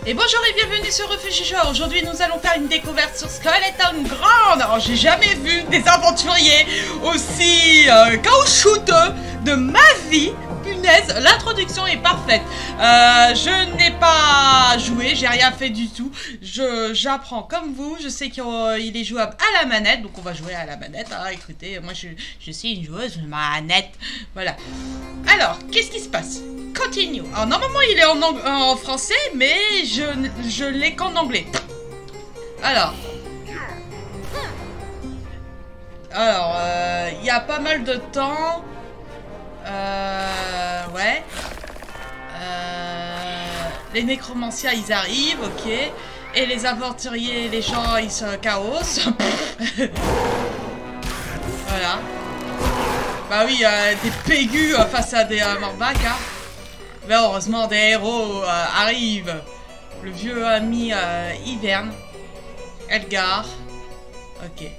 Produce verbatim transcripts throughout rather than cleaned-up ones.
Et bonjour et bienvenue sur Refuge Joueur. Aujourd'hui nous allons faire une découverte sur Skeleton Ground. Alors j'ai jamais vu des aventuriers aussi euh, caoutchouteux de ma vie. Punaise, l'introduction est parfaite. Euh, je n'ai pas joué, j'ai rien fait du tout. Je J'apprends comme vous, je sais qu'il est jouable à la manette. Donc on va jouer à la manette, hein. Écoutez, moi je, je suis une joueuse de manette. Voilà. Alors, qu'est-ce qui se passe? Continue. Alors normalement il est en, en français, mais je, je l'ai qu'en anglais. Alors. Alors, euh, il y a pas mal de temps. Euh, ouais. Euh, les nécromanciens ils arrivent, ok. Et les aventuriers, les gens ils se chaos. Voilà. Bah oui, euh, des pégus euh, face à des euh, morbacs, hein. Mais heureusement, des héros euh, arrivent. Le vieux ami euh, Hiverne. Elgar. Ok.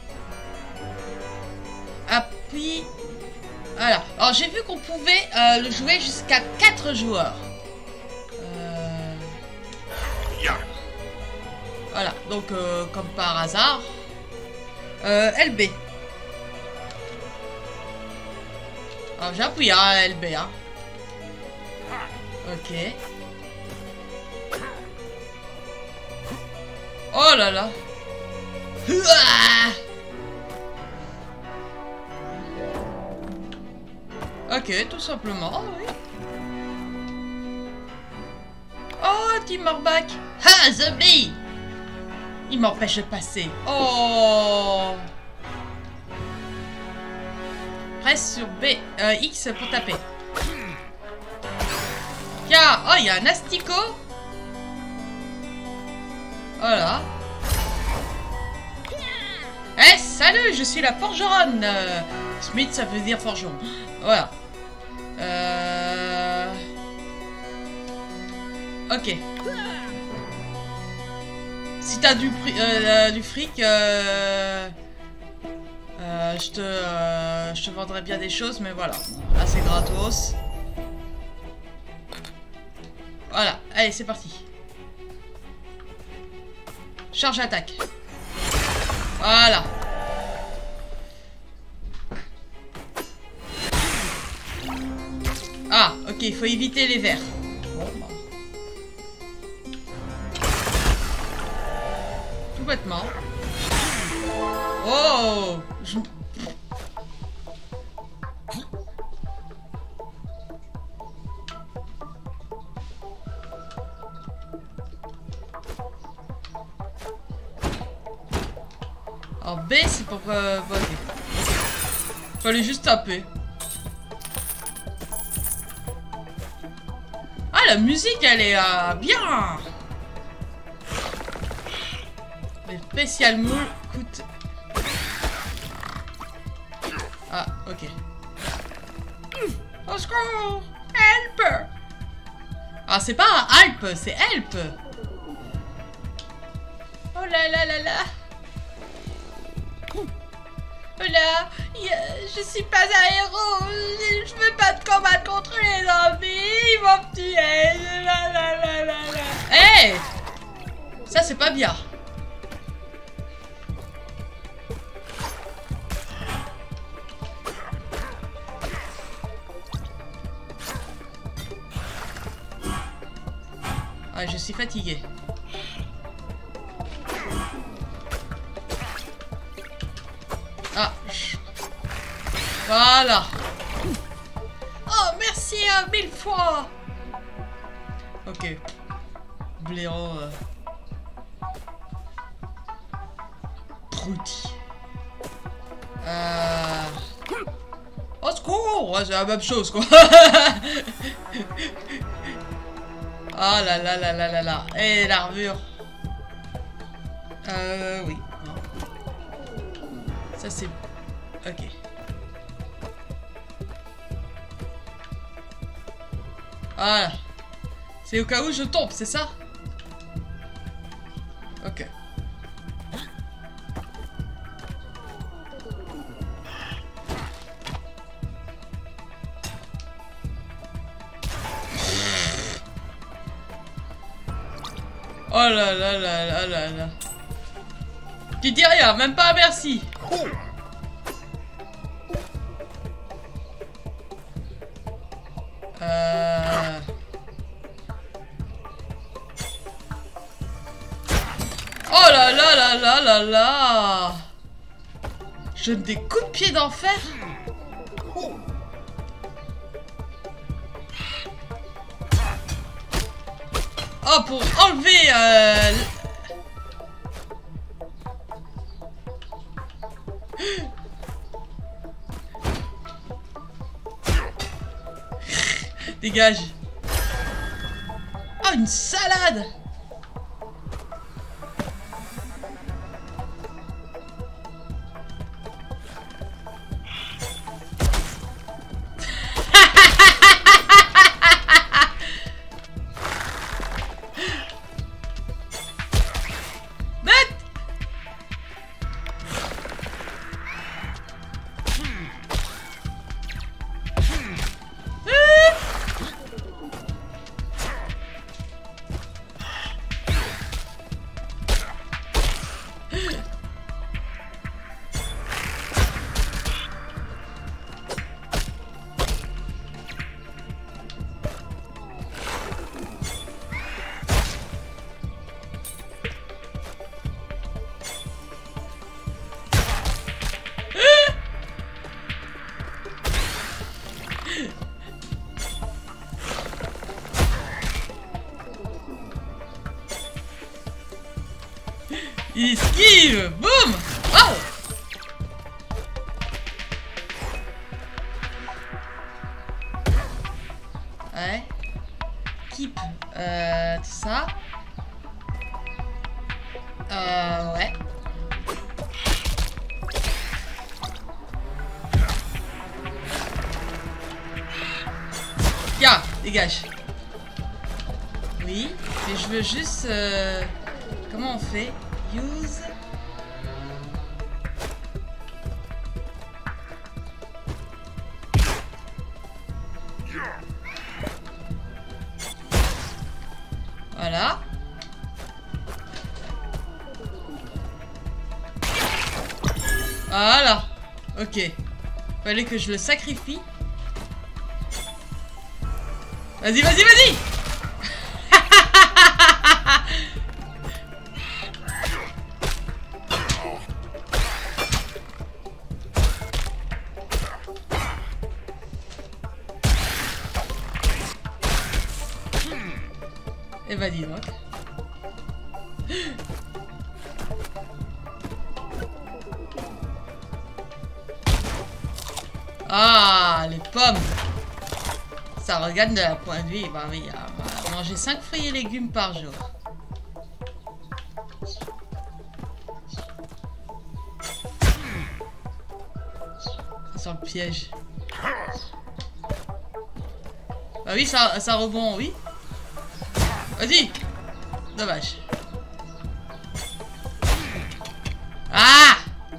Appuie. Voilà. Alors, j'ai vu qu'on pouvait euh, le jouer jusqu'à quatre joueurs. Euh... Voilà. Donc, euh, comme par hasard. Euh, L B. Alors, j'ai appuyé à L B, hein. Ok. Oh là là. Ok, tout simplement, oui. Oh, petit morbac. Ah, zombie. Il m'empêche de passer. Oh. Presse sur B. Euh, X pour taper. Tiens, oh, il y a un asticot. Voilà. Eh, salut, je suis la forgeronne. Euh, Smith, ça veut dire forgeron. Voilà. Euh... Ok. Si t'as du, euh, du fric, euh... Euh, je te, euh, je te vendrai bien des choses, mais voilà. Là, c'est gratos. Voilà, allez, c'est parti. Charge attaque. Voilà. Ah, ok, il faut éviter les verres. Bon, bah. Tout bêtement. Oh, je... Alors B c'est pour euh, voter. Fallait juste taper. Ah, la musique elle est euh, bien. Les spécial moule coûte. Ah, ok. Au secours! Help! Ah, c'est pas un help, c'est help! Oh là là là là! Oh là! Je suis pas un héros! Je veux pas te combattre contre les zombies! Ils vont me tuer! La la la la la! Hey! Ça, c'est pas bien! Ah, je suis fatigué. Ah. Voilà. Oh, merci à mille fois. Ok. Blaireau. Euh... Prouti. Euh... Au secours. Ouais, c'est la même chose, quoi. Oh là là là là là là. Et l'armure. Euh, oui. Ça c'est... Ok. Voilà. C'est au cas où je tombe, c'est ça? Ok. Oh là là là là là là. Tu dis rien, même pas merci. Euh... Oh là là là là là là. Je donne des coups de pied d'enfer. Oh, pour enlever euh... Dégage. Oh, une salade. Il esquive. Boum. Oh. Ouais. Keep. Euh, tout ça. Euh, ouais. Tiens, dégage. Oui, mais je veux juste... Euh... Comment on fait? Use. Voilà. Voilà. Ok. Fallait que je le sacrifie. Vas-y, vas-y, vas-y. Et bah dis donc. Ah, les pommes. Ça regarde de la point de vue. Bah oui, on va manger cinq fruits et légumes par jour. Ça sent le piège. Bah oui, ça, ça rebond, oui. Vas-y. Dommage. Ah!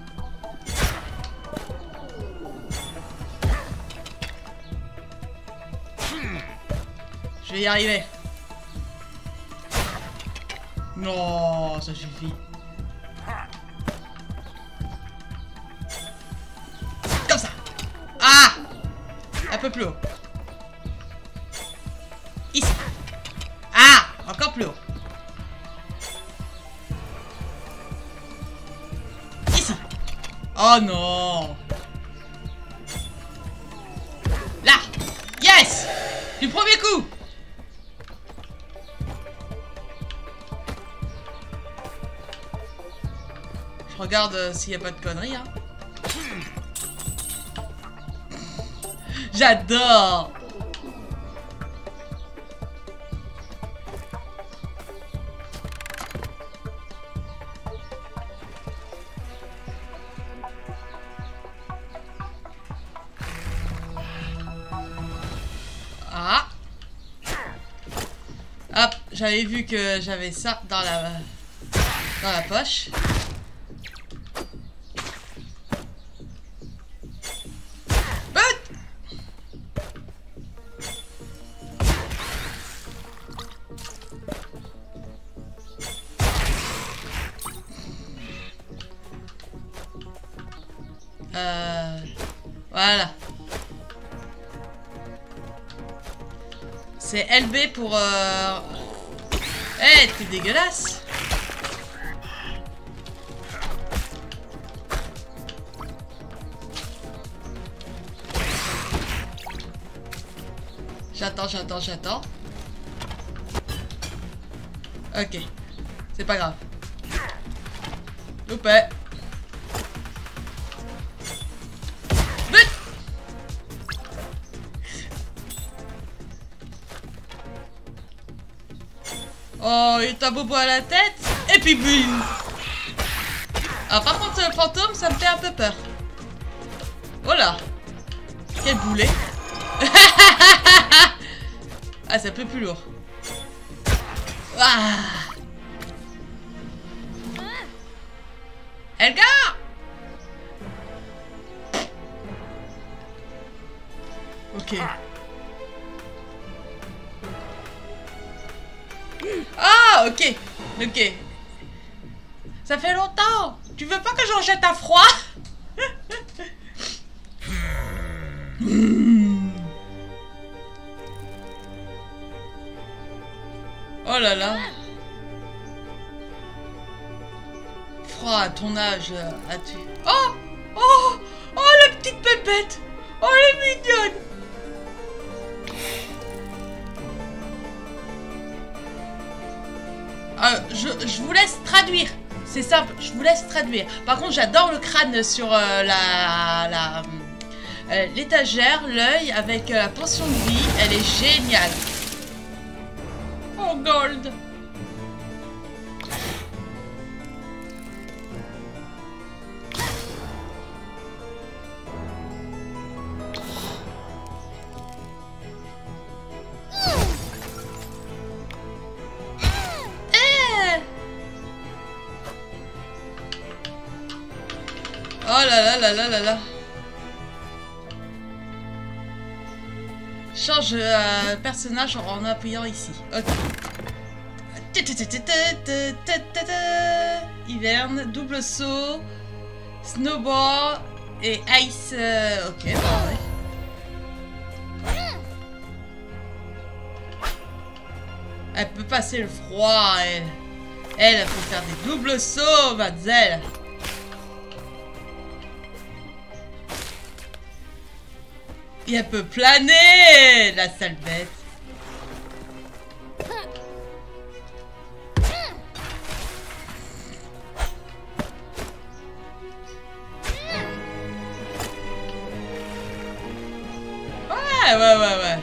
Je vais y arriver. Non, ça suffit. Comme ça. Ah! Un peu plus haut. Ici. Ah! Encore plus haut. Ici. Oh non. Là. Yes! Du premier coup. Je regarde euh, s'il n'y a pas de conneries, hein. J'adore. Ah. Hop, j'avais vu que j'avais ça dans la dans la poche. Voilà. C'est L B pour... Euh... Eh, hey, t'es dégueulasse. J'attends, j'attends, j'attends. Ok. C'est pas grave. Loupé. But. Oh, il t'a bobo à la tête. Et puis boum. Ah, par contre, le fantôme, ça me fait un peu peur. Oh là. Quel boulet. Ah, c'est un peu plus lourd. Ah. Elga. Ok. Ah, ok. Ok. Ça fait longtemps. Tu veux pas que j'en jette à froid? Oh là là. Froid à ton âge, as-tu... Oh. Oh. Oh, la petite pépette. Oh, elle est mignonne. Euh, je, je vous laisse traduire. C'est simple, je vous laisse traduire. Par contre, j'adore le crâne sur euh, la... la euh, l'étagère, l'œil avec euh, la potion de vie. Elle est géniale. Oh, gold. Oh là là là là là là. Change euh, personnage en appuyant ici. Ok. Hiverne, double saut, snowboard et ice. Euh, ok, bah ouais. Elle peut passer le froid, elle. Elle, elle peut faire des doubles sauts, mademoiselle. Et elle peut planer, la sale bête. Ouais, ouais, ouais, ouais.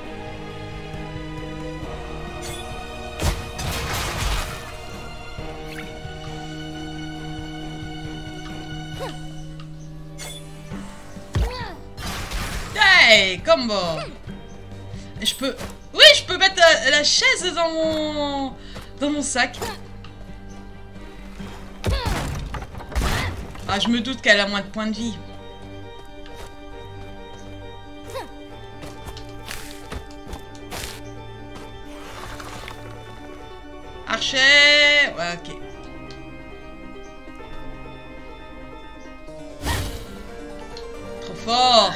Hey, combo. Je peux... Oui, je peux mettre la, la chaise dans mon... Dans mon sac. Ah, je me doute qu'elle a moins de points de vie. Archer. Ouais, ok. Trop fort.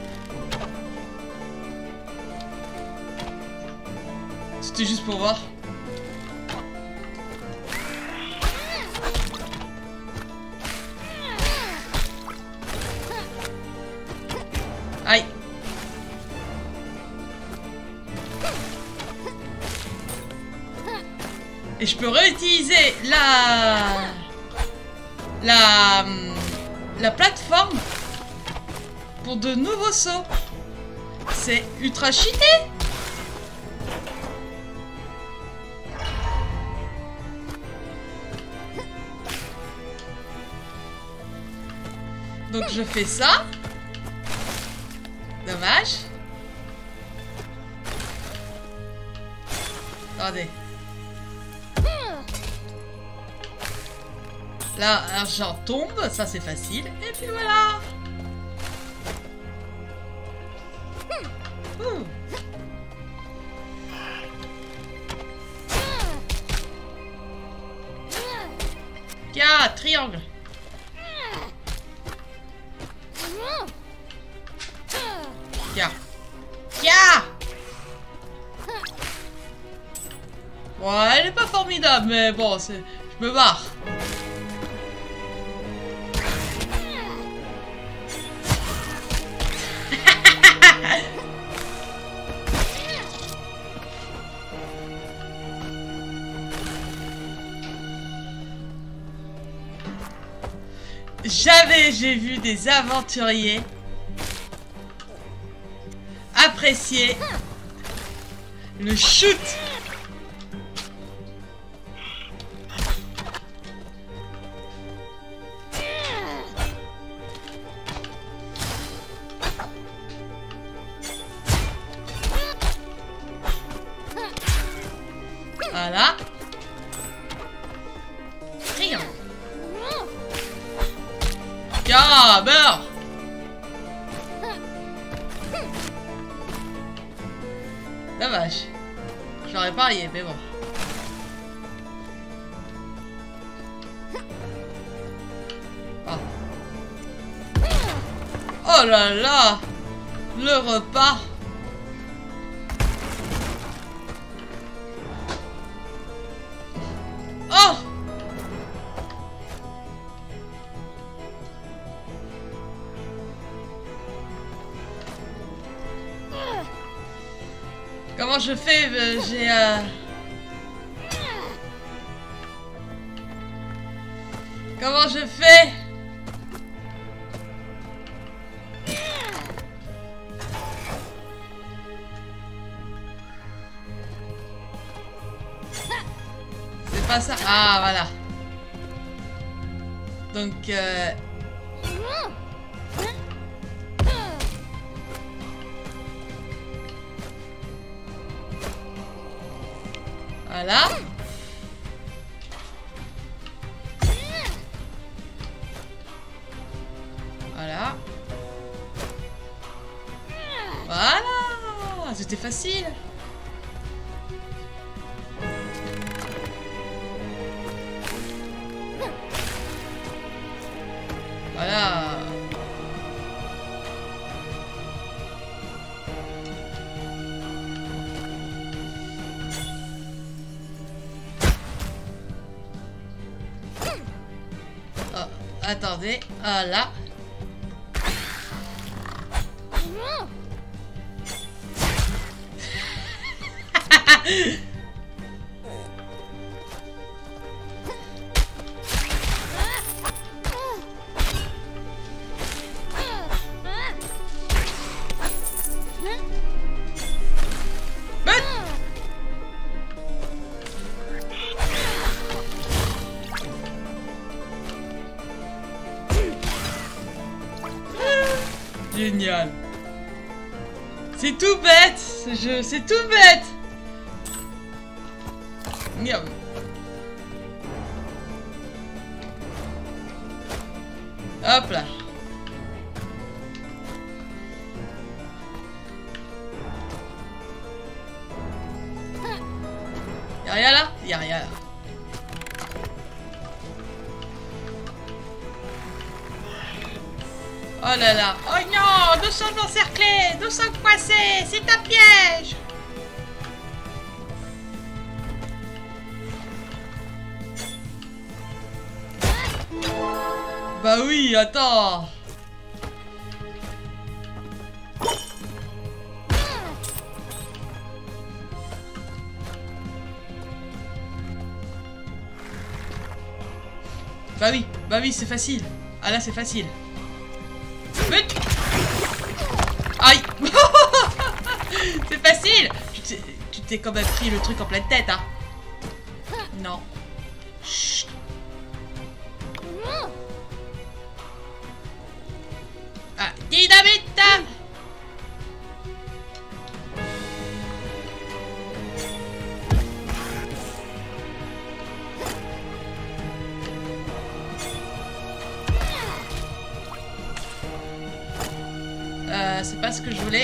C'était juste pour voir. Aïe. Et je peux réutiliser la... La... La plateforme pour de nouveaux sauts. C'est ultra cheaté. Donc je fais ça. Dommage. Attendez. Là, l'argent tombe, ça c'est facile. Et puis voilà. Ouh. Tiens, triangle. Tiens. Tiens. Bon, elle est pas formidable, mais bon, c'est... je me barre. Jamais j'ai vu des aventuriers apprécier le shoot. Voilà. Rien. Tiens, meurs. Dommage. Je l'aurais parié, mais bon. Oh. Oh là là. Le repas. Oh. Comment je fais? euh, J'ai... Euh... Comment je fais? C'est pas ça. Ah, voilà. Donc... Euh... Voilà. Voilà. Voilà. C'était facile. Voilà. Attendez, ah là. Génial. C'est tout bête ce jeu, c'est tout bête. Miam. Hop là. Y'a rien là? Y'a rien là. Oh là là. Oh non, nous sommes encerclés, nous sommes coincés, c'est un piège. Bah oui, attends. Bah oui, bah oui, c'est facile. Ah là, c'est facile. But. Aïe. C'est facile. Tu t'es quand même pris le truc en pleine tête, hein. Non. Chut. Ah, dynamite. Euh, c'est pas ce que je voulais.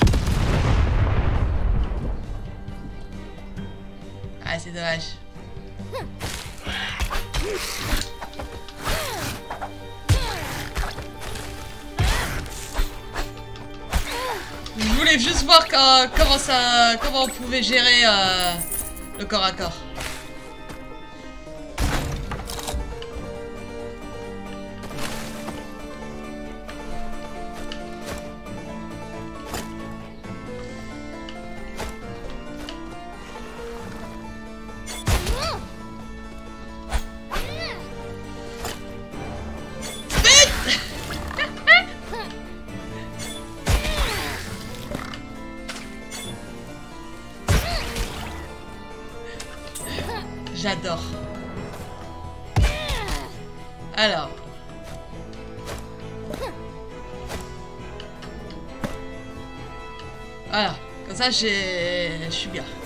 Ah, c'est dommage. Je voulais juste voir quand, comment ça, comment on pouvait gérer euh, le corps à corps. J'adore. Alors. Voilà. Comme ça, j'ai... je suis bien.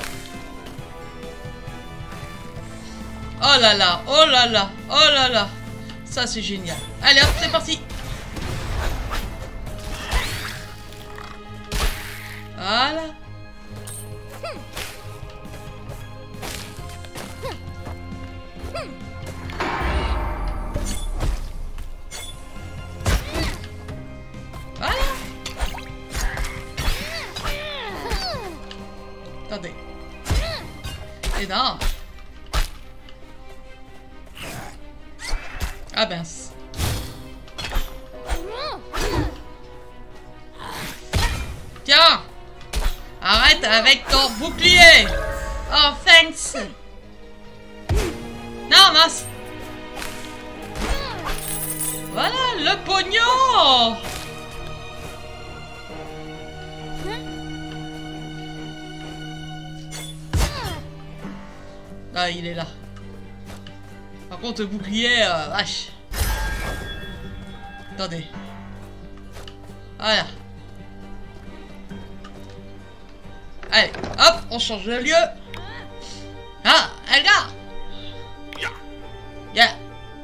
Oh là là. Oh là là. Oh là là. Ça, c'est génial. Allez, hop, c'est parti. Voilà. Attendez. Et non. Ah mince. Tiens. Arrête avec ton bouclier. Oh, thanks. Non, mince. Voilà, le pognon. Ah, il est là. Par contre, le bouclier, euh, vache. Attendez. Voilà. Allez, hop, on change de lieu. Ah, les gars. Yeah.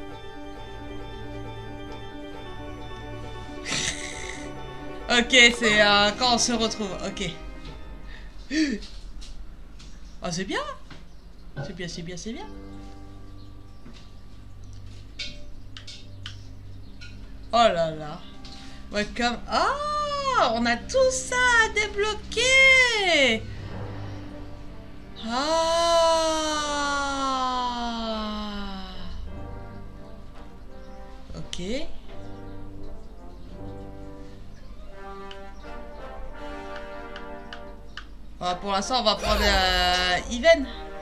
Ok, c'est euh, quand on se retrouve. Ok. Ah, c'est bien. C'est bien, c'est bien, c'est bien. Oh là là. Welcome. Ah, on a tout ça à débloquer. Ah. Ok. Ah, pour l'instant, on va prendre euh, Even.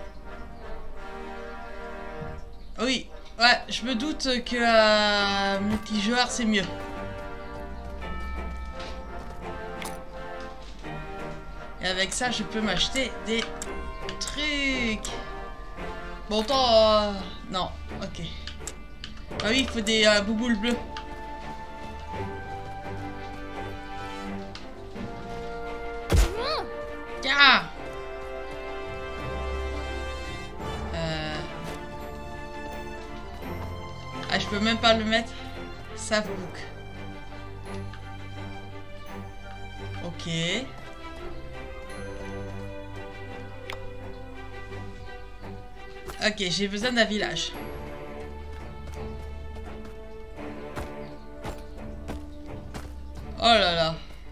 Oui, ouais, je me doute que euh, multijoueur c'est mieux. Et avec ça, je peux m'acheter des trucs. Bon, tant... Euh, non, ok. Ah oui, il faut des euh, bouboules bleues. Tiens. Ah, je peux même pas le mettre. Savebook. Ok. Ok, j'ai besoin d'un village. Oh là là.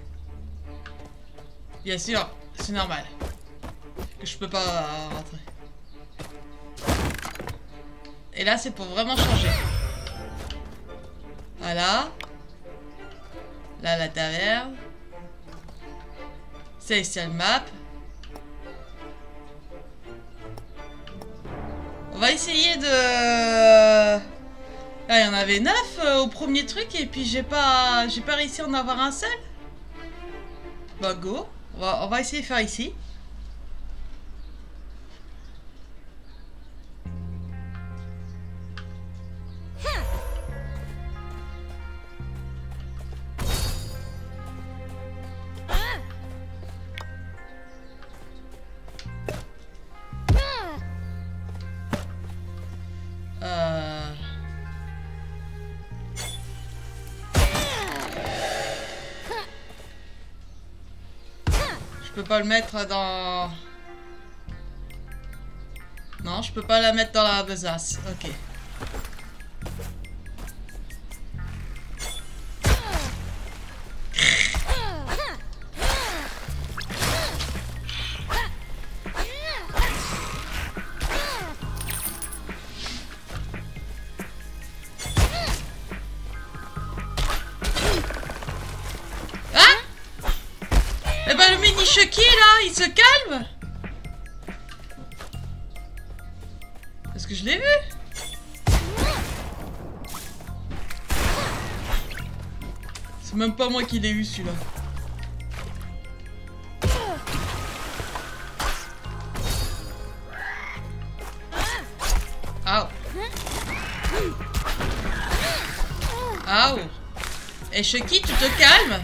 Bien sûr, c'est normal. Que je peux pas rentrer. Et là, c'est pour vraiment changer. Voilà. Là, la taverne. Celestial Map. On va essayer de... Là, il y en avait neuf euh, au premier truc et puis j'ai pas... J'ai pas réussi à en avoir un seul. Bah, go. On va, on va essayer de faire ici. Je peux pas le mettre dans... Non, je peux pas la mettre dans la besace. Ok. Eh ben le mini Chucky là, il se calme. Est-ce que je l'ai vu? C'est même pas moi qui l'ai eu celui-là. Aouh. Aouh. Et Chucky, tu te calmes?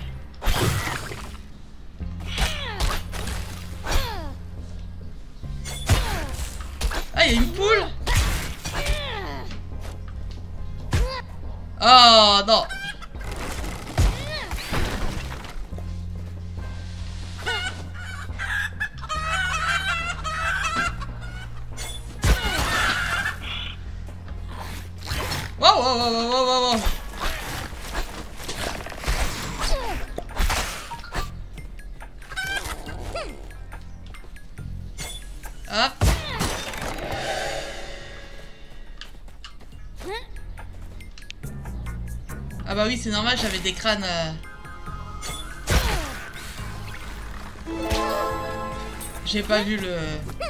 Ah, il y a une poule. Oh non. Wow, wow, wow, wow, wow, wow. Hop. Ah bah oui, c'est normal, j'avais des crânes... Euh... J'ai pas vu le...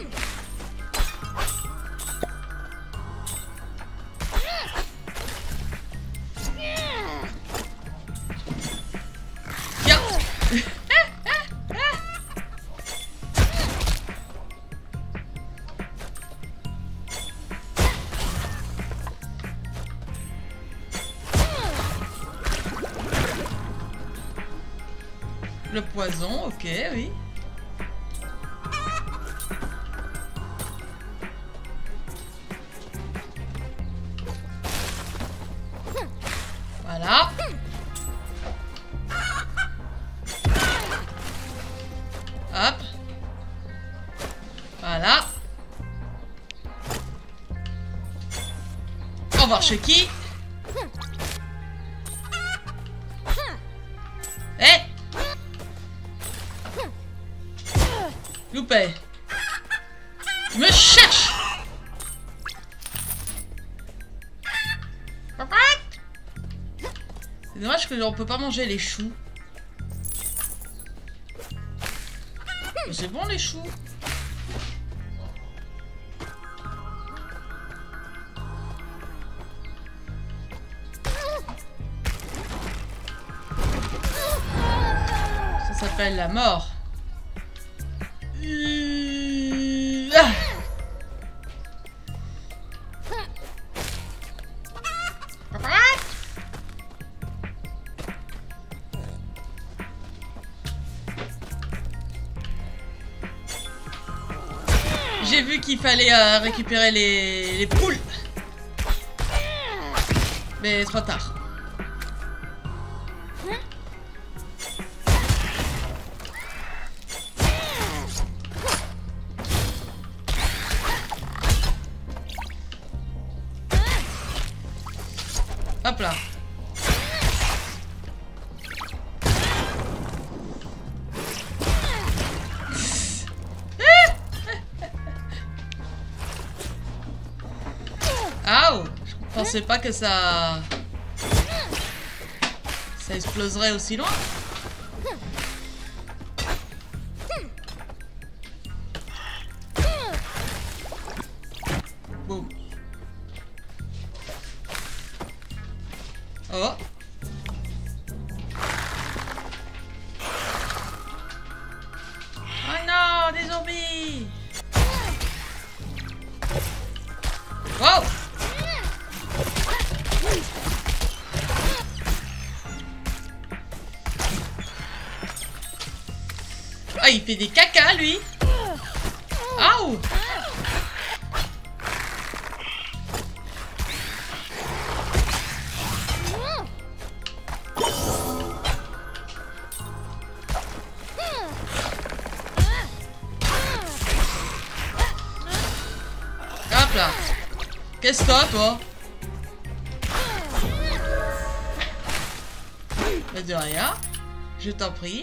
Tiens. Le poison, ok, oui. Voilà. Hop. Voilà. Au revoir, Chucky. Eh hey. Loupé. Me cherche. C'est dommage que on peut pas manger les choux. Mais c'est bon les choux. Ça s'appelle la mort. J'ai vu qu'il fallait euh, récupérer les, les poules. Mais trop tard. Hop là. Aouh! Je pensais pas que ça... ça exploserait aussi loin. Boum. Oh. Oh non, des zombies. Wow. Ah, il fait des caca, lui. Aouh. Hop. là. Qu'est-ce que t'as, toi? Mais de rien. Je t'en prie.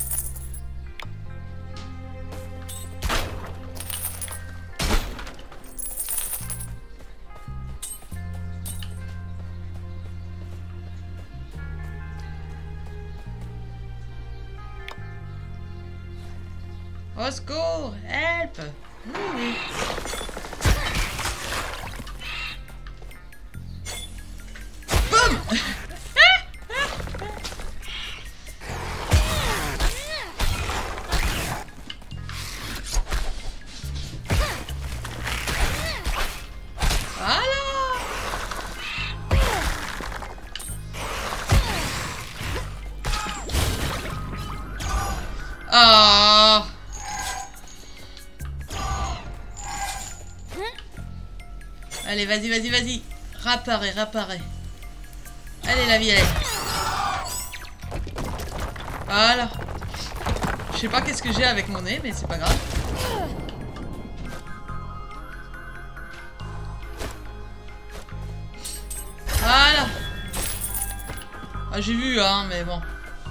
Au secours! Help! Oui, oui. Boum! Voilà! Ah! Allez, vas-y, vas-y, vas-y. Rapparais, rapparais. Allez, la vie, allez. Voilà. Je sais pas qu'est-ce que j'ai avec mon nez, mais c'est pas grave. Voilà. Ah, j'ai vu, hein, mais bon.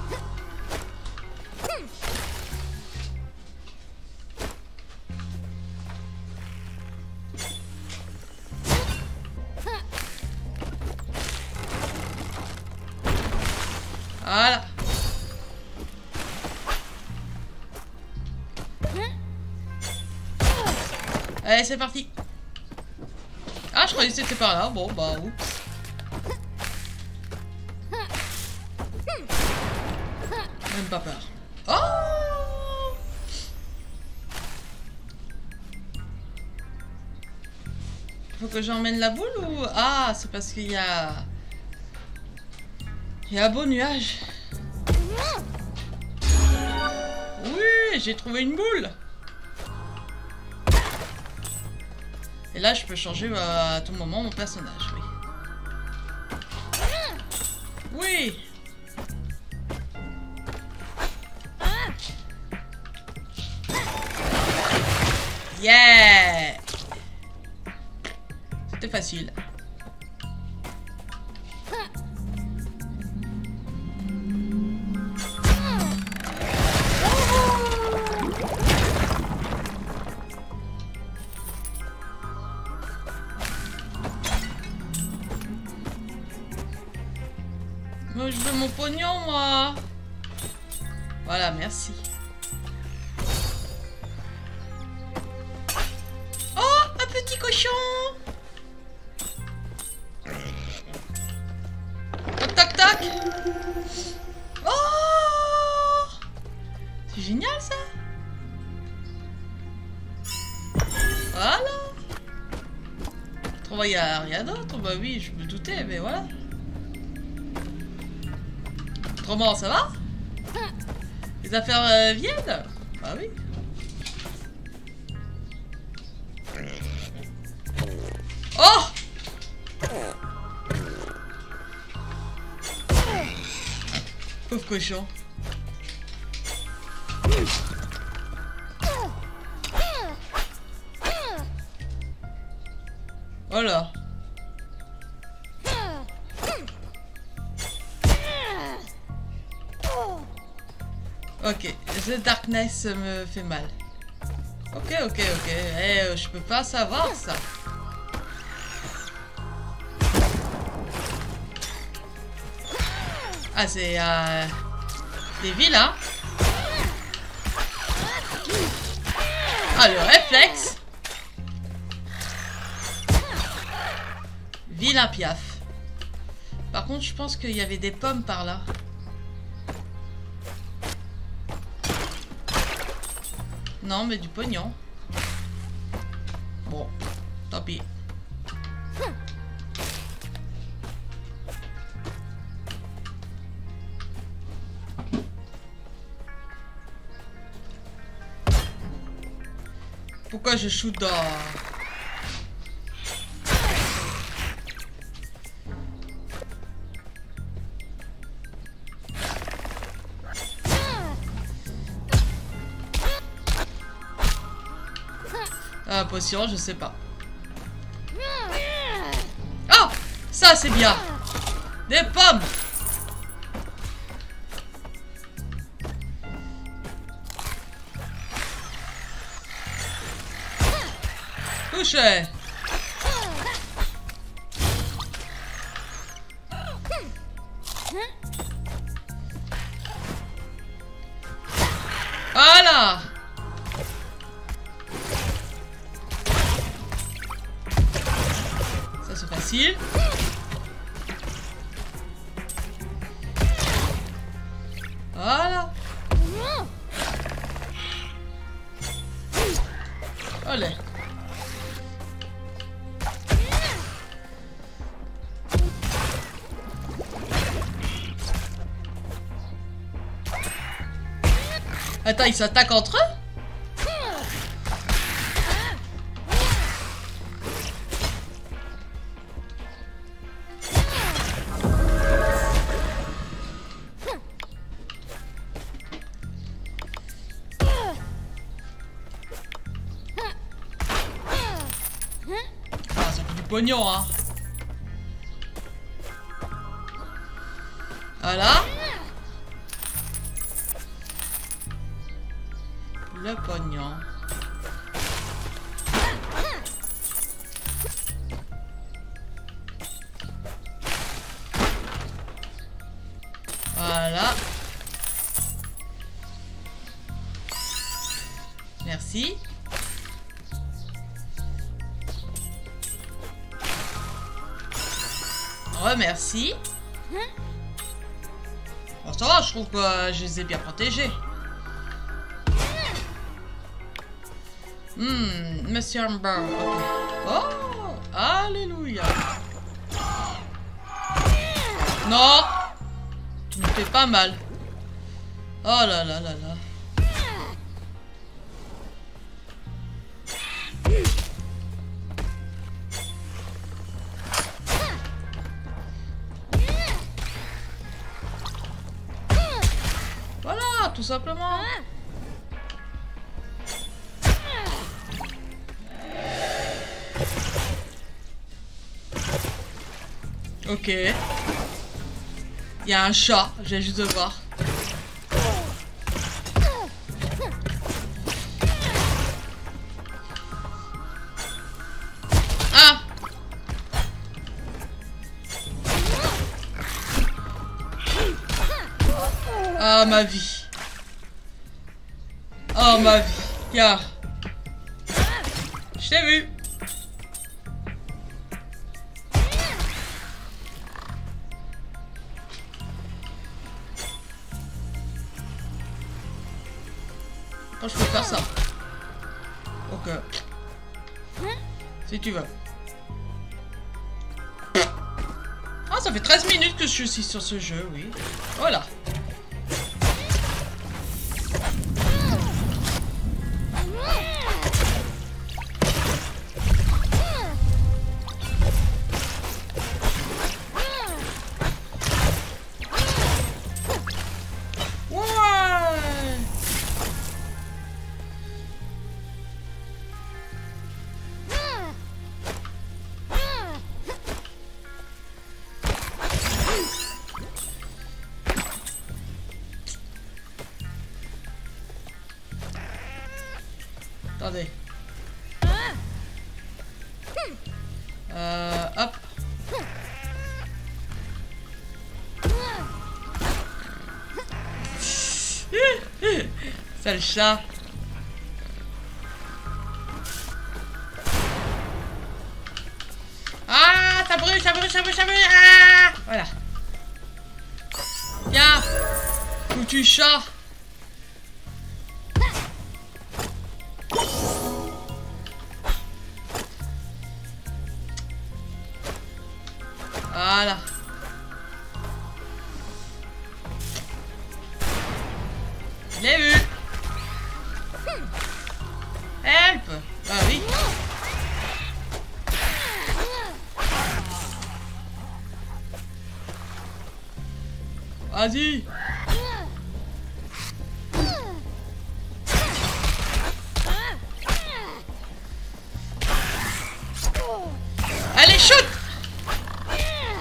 Voilà. Allez, c'est parti. Ah, je croyais que c'était par là. Bon, bah, oups. Même pas peur. Oh! Faut que j'emmène la boule ou... Ah, c'est parce qu'il y a... Il y a un beau nuage. Oui, j'ai trouvé une boule. Et là, je peux changer à tout moment mon personnage, oui. Oui. Yeah. C'était facile. Moi, je veux mon pognon, moi. Voilà, merci. Oh, un petit cochon. Toc, toc, toc. Oh, c'est génial, ça. Voilà. Autrement, il n'y a rien d'autre. Bah oui, je me doutais, mais voilà. Autrement, ça va? Les affaires euh, viennent? Bah oui. Oh! Pauvre cochon. Voilà. Ok, The Darkness me fait mal. Ok, ok, ok. Eh, je peux pas savoir ça. Ah, c'est euh, des vilains. Ah, le réflexe. Vilain piaf. Par contre, je pense qu'il y avait des pommes par là. Non, mais du pognon. Bon, tant pis. Pourquoi je shoot dans... Ah, potion, je sais pas. Ça, c'est bien. Des pommes. Touché. Voilà. Ça, c'est facile. Voilà. Allez. Attends, ils s'attaquent entre eux? Ah, ça fait du pognon, hein. Voilà. Le pognon. Voilà. Merci. Remercie. Bon, ça va, je trouve que euh, je les ai bien protégés. Hmm, Monsieur Amber. Oh, alléluia. Non, tu me fais pas mal. Oh là là là là. Voilà, tout simplement. Ok. Il y a un chat, j'ai juste de voir. Ah! Ah, ma vie. Oh, ma vie. Tiens. Je t'ai vu. Oh, je peux faire ça. Ok. Si tu veux. Ah, ça fait treize minutes que je suis sur ce jeu, oui. Voilà. Attendez. Euh, hop. Sale chat. Ah, ça brûle, ça brûle, ça brûle, ça brûle. Ah, voilà. Viens. Foutu chat. Voilà. Je l'ai vu. Help. Ah oui. Vas-y. Allez, shoot.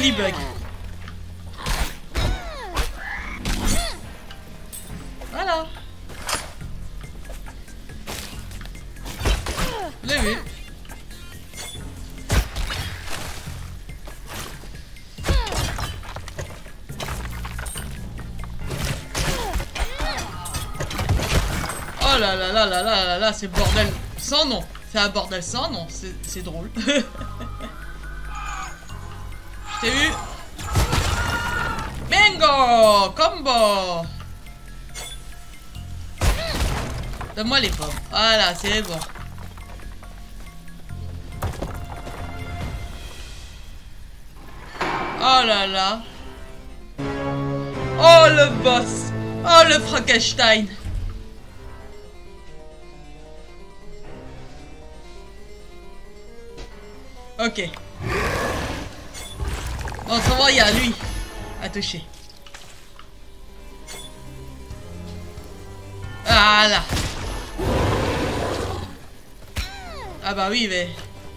joli bug. Voilà. Je l'ai vu. Oh là là là là là là là, c'est bordel sans nom. C'est un bordel sans nom, c'est drôle. Je t'ai eu. Bingo! Combo! Donne-moi les pommes. Voilà, c'est bon. Oh là là. Oh le boss. Oh le Frankenstein. Ok. Bon, ça va, il y a lui à toucher. Voilà. Ah bah oui, mais...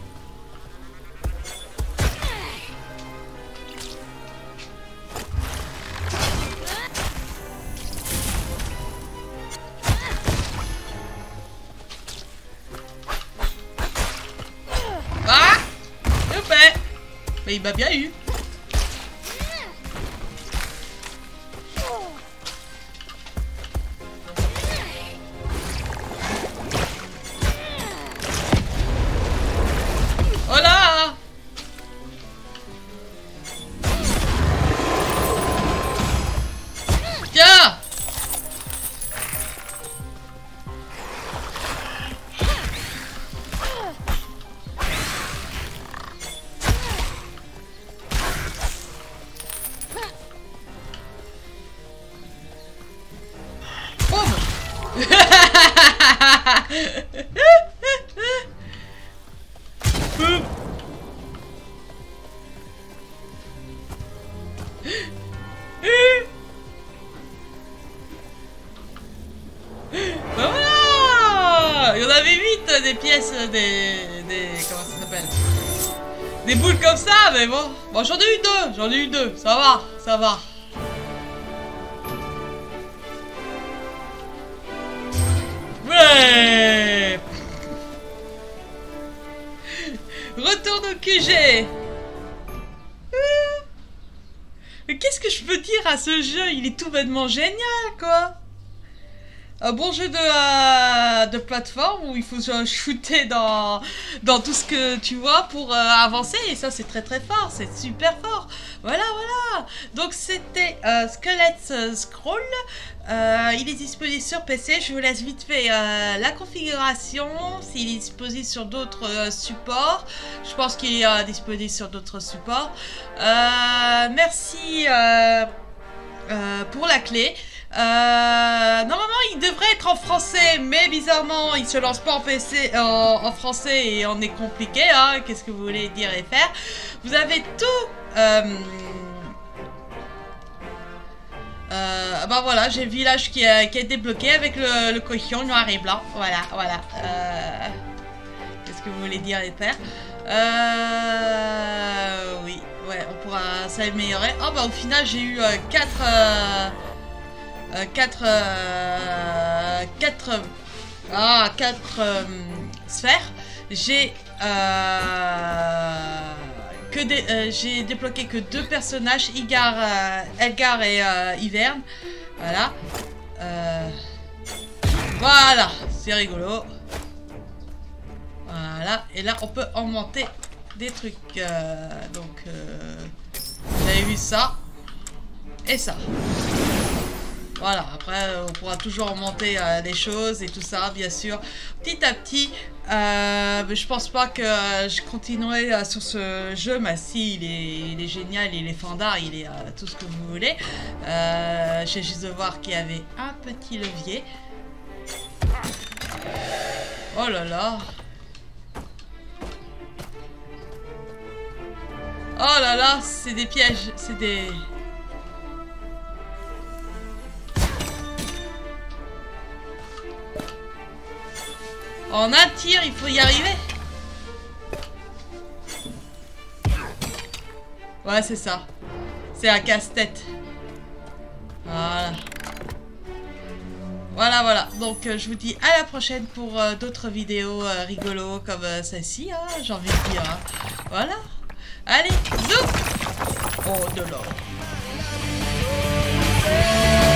Ah! Youppé! Mais il m'a bien eu. Voilà! Il y en avait huit des pièces, des... des comment ça s'appelle? Des boules comme ça, mais bon. Bon, j'en ai eu deux, j'en ai eu deux. Ça va, ça va. Ouais! Retourne au Q G. Mais qu'est-ce que je peux dire à ce jeu? Il est tout bêtement génial, quoi. Un bon jeu de, euh, de plateforme où il faut euh, shooter dans, dans tout ce que tu vois pour euh, avancer. Et ça, c'est très très fort. C'est super fort. Voilà, voilà. Donc, c'était euh, Skeleton Scroll. Euh, il est disponible sur P C. Je vous laisse vite fait euh, la configuration. S'il est disponible sur d'autres euh, supports. Je pense qu'il est euh, disponible sur d'autres supports. Euh, merci euh, euh, pour la clé. Euh, normalement il devrait être en français, mais bizarrement il se lance pas en P C en, en français et on est compliqué, hein. Qu'est-ce que vous voulez dire et faire? Vous avez tout euh, euh, bah voilà, j'ai le village qui a, qui a été débloqué avec le, le cochon noir et blanc. Voilà, voilà. Euh, Qu'est-ce que vous voulez dire et faire? Euh, oui, ouais, on pourra s'améliorer. Oh bah au final j'ai eu euh, quatre euh, Euh, quatre, euh, quatre, ah, quatre euh, sphères. J'ai euh, que des, euh, j'ai débloqué que deux personnages, Igar, euh, Elgar et euh, Ivern. Voilà. Euh, voilà, c'est rigolo. Voilà. Et là, on peut augmenter des trucs. Euh, donc, euh, vous avez vu ça et ça. Voilà, après on pourra toujours augmenter euh, les choses et tout ça, bien sûr, petit à petit. Euh, mais je pense pas que euh, je continuerai euh, sur ce jeu, mais si, il est, il est génial, il est fandard, il est euh, tout ce que vous voulez. Euh, J'ai juste de voir qu'il y avait un petit levier. Oh là là. Oh là là, c'est des pièges, c'est des... En un tir, il faut y arriver. Ouais, c'est ça. C'est un casse-tête. Voilà. Voilà, voilà. Donc, euh, je vous dis à la prochaine pour euh, d'autres vidéos euh, rigolos comme euh, celle-ci, hein, j'ai envie de dire. Hein. Voilà. Allez, zou. Oh, de l'or.